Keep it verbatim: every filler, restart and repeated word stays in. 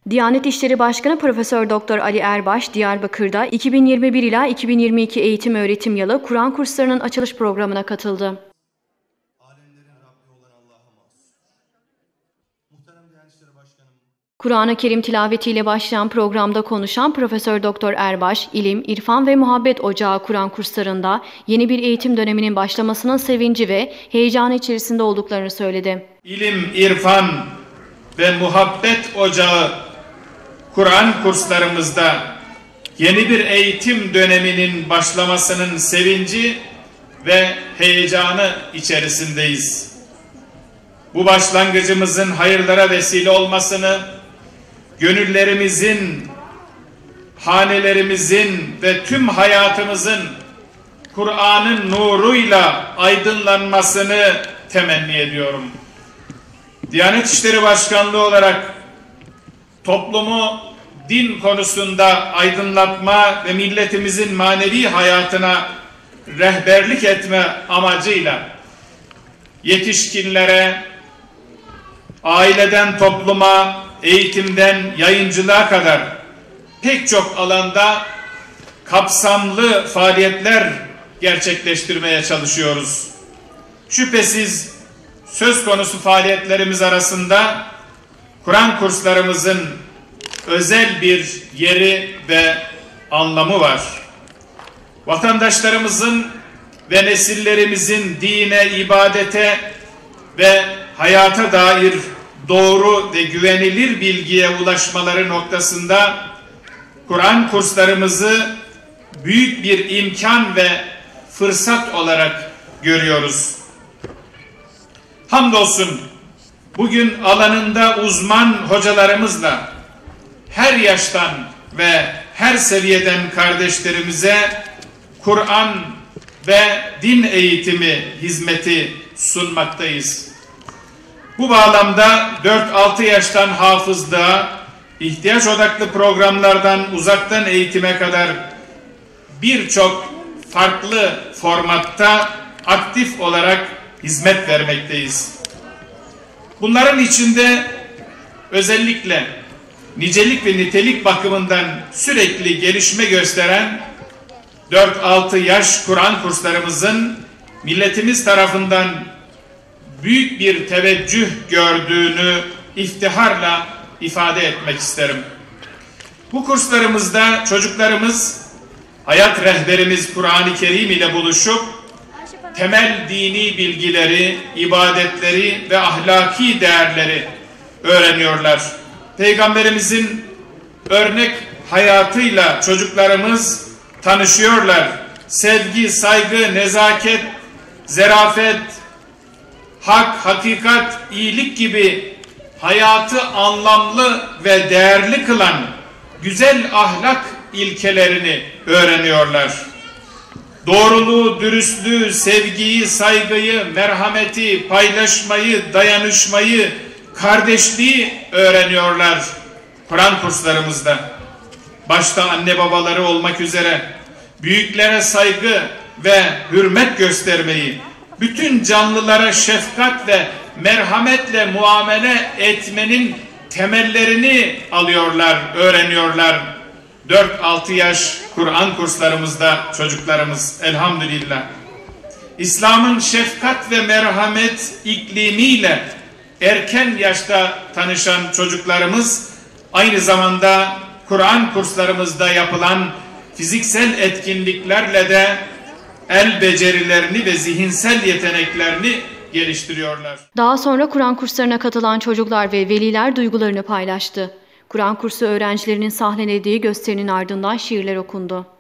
Diyanet İşleri Başkanı Profesör Doktor Ali Erbaş, Diyarbakır'da iki bin yirmi bir ila iki bin yirmi iki eğitim öğretim yılı Kur'an kurslarının açılış programına katıldı. Kur'an-ı Kerim tilavetiyle başlayan programda konuşan Profesör Doktor Erbaş, ilim, irfan ve muhabbet ocağı Kur'an kurslarında yeni bir eğitim döneminin başlamasının sevinci ve heyecanı içerisinde olduklarını söyledi. İlim, irfan ve muhabbet ocağı Kur'an kurslarımızda yeni bir eğitim döneminin başlamasının sevinci ve heyecanı içerisindeyiz. Bu başlangıcımızın hayırlara vesile olmasını, gönüllerimizin, hanelerimizin ve tüm hayatımızın Kur'an'ın nuruyla aydınlanmasını temenni ediyorum. Diyanet İşleri Başkanlığı olarak toplumu din konusunda aydınlatma ve milletimizin manevi hayatına rehberlik etme amacıyla yetişkinlere, aileden topluma, eğitimden yayıncılığa kadar pek çok alanda kapsamlı faaliyetler gerçekleştirmeye çalışıyoruz. Şüphesiz söz konusu faaliyetlerimiz arasında Kur'an kurslarımızın özel bir yeri ve anlamı var. Vatandaşlarımızın ve nesillerimizin dine, ibadete ve hayata dair doğru ve güvenilir bilgiye ulaşmaları noktasında Kur'an kurslarımızı büyük bir imkan ve fırsat olarak görüyoruz. Hamdolsun bugün alanında uzman hocalarımızla her yaştan ve her seviyeden kardeşlerimize Kur'an ve din eğitimi hizmeti sunmaktayız. Bu bağlamda dört altı yaştan hafızlığa, ihtiyaç odaklı programlardan uzaktan eğitime kadar birçok farklı formatta aktif olarak hizmet vermekteyiz. Bunların içinde özellikle nicelik ve nitelik bakımından sürekli gelişme gösteren dört altı yaş Kur'an kurslarımızın milletimiz tarafından büyük bir teveccüh gördüğünü iftiharla ifade etmek isterim. Bu kurslarımızda çocuklarımız hayat rehberimiz Kur'an-ı Kerim ile buluşup temel dini bilgileri, ibadetleri ve ahlaki değerleri öğreniyorlar. Peygamberimizin örnek hayatıyla çocuklarımız tanışıyorlar. Sevgi, saygı, nezaket, zerafet, hak, hakikat, iyilik gibi hayatı anlamlı ve değerli kılan güzel ahlak ilkelerini öğreniyorlar. Doğruluğu, dürüstlüğü, sevgiyi, saygıyı, merhameti, paylaşmayı, dayanışmayı, kardeşliği öğreniyorlar Kur'an kurslarımızda. Başta anne babaları olmak üzere büyüklere saygı ve hürmet göstermeyi, bütün canlılara şefkat ve merhametle muamele etmenin temellerini alıyorlar, öğreniyorlar. dört altı yaş Kur'an kurslarımızda çocuklarımız elhamdülillah. İslam'ın şefkat ve merhamet iklimiyle erken yaşta tanışan çocuklarımız aynı zamanda Kur'an kurslarımızda yapılan fiziksel etkinliklerle de el becerilerini ve zihinsel yeteneklerini geliştiriyorlar. Daha sonra Kur'an kurslarına katılan çocuklar ve veliler duygularını paylaştı. Kur'an kursu öğrencilerinin sahnelediği gösterinin ardından şiirler okundu.